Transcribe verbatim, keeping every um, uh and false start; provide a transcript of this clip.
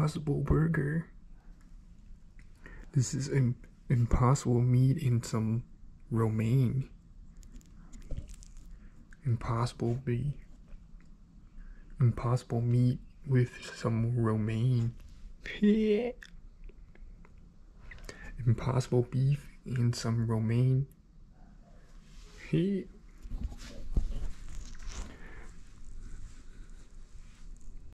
Impossible Burger. This is an impossible meat in some romaine. Impossible beef. Impossible meat with some romaine. Impossible beef and some romaine.